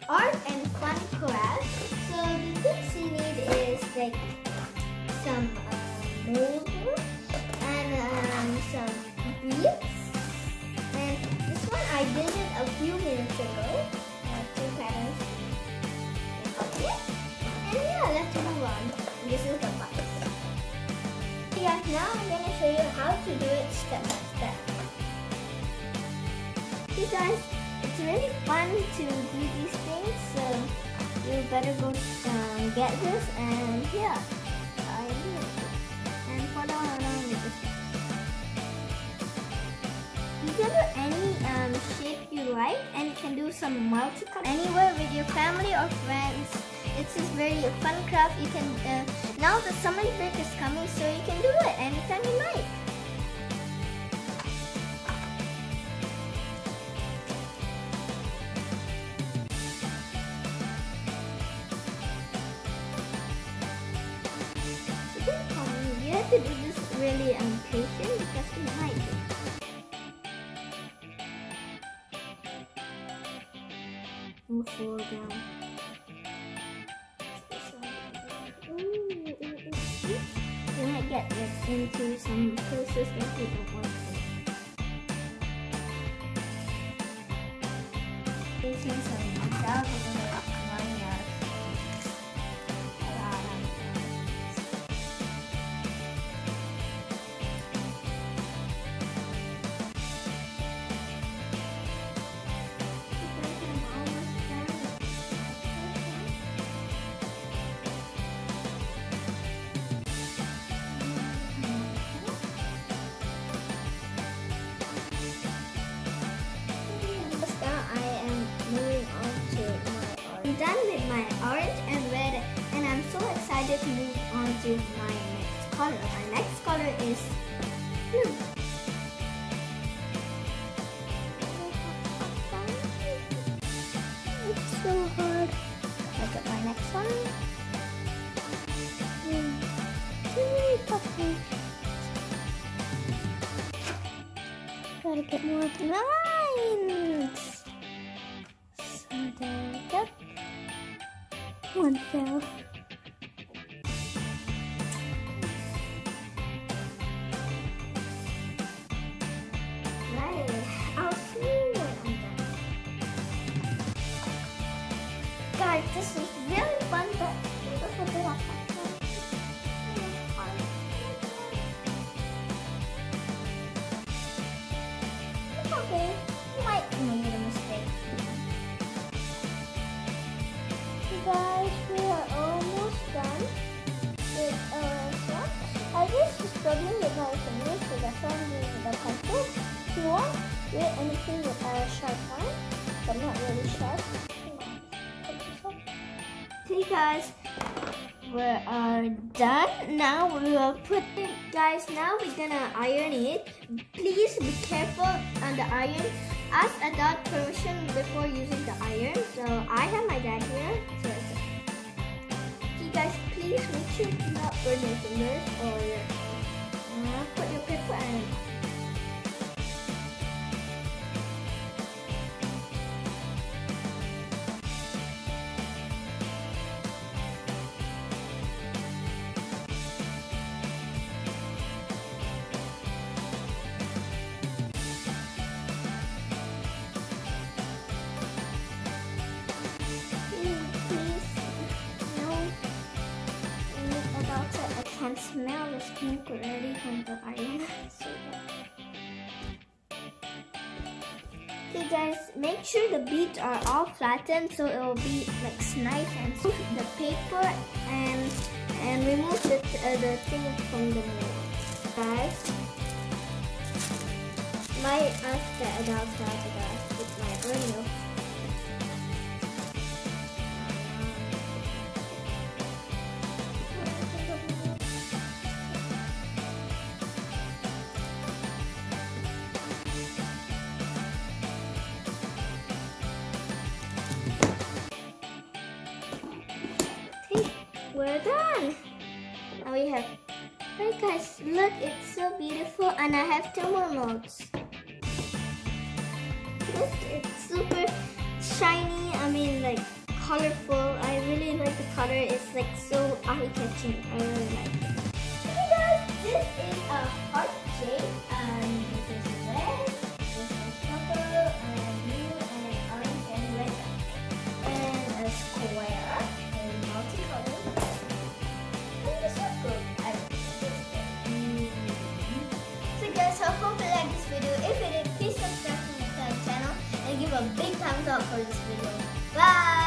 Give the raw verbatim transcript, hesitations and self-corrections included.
art and fun crafts. So the things you need is like some uh, molder and um, some beads. And this one I did it a few minutes ago. Uh, two patterns. Okay. And yeah, let's move on. This is the box. Okay guys, now I'm gonna show you how to do it step by step. Okay guys, it's really fun to do these things, so you better go um, get this and yeah, I do it. And follow along with this. You can do any um, shape you like, and you can do some multicolor anywhere with your family or friends. It's just very fun craft. You can uh, now the summer break is coming, so you can do it anytime you like. You have to do this really um, patient because you might do. Move forward down. You might get this into some places that you don't want to. Facing some down I'm done with my orange and red, and I'm so excited to move on to my next color. My next color is blue. It's so hard. Look at my next one. Gotta get more lines. So there we go. One fell. Right, I'll see you when I'm done. Guys, this was really fun, but look a bit off. It's okay. You might make a mistake. Guys, we are almost done with our socks. I was struggling with my fingers, so that's why I'm using the pencil. If you want, do anything with a sharp line, but not really sharp. Okay guys, we are done. Now we will put it, guys, now we're gonna iron it. Please be careful on the iron. Ask adult permission before using the iron. So I have my dad here. So okay guys, please make sure to not burn your fingers or uh, put your paper and I can smell the smoke already from the iron. So okay guys, make sure the beads are all flattened so it will be like nice and smooth. The paper and and remove the uh, the thing from the mold. Guys, might ask the adults how to guys with my burner. We're done. Now we have, hey guys, look, it's so beautiful, and I have two more molds. Look, it's super shiny. I mean, like colorful. I really like the color. It's like so eye-catching. I really like it. Okay, guys, this is a heart shape, and this is red, this is purple, and blue, and orange, and red, and a square, and multicolored, and the circle. I mm. So guys, I hope you like this video. If you did, please subscribe to my channel and give a big thumbs up for this video. Bye!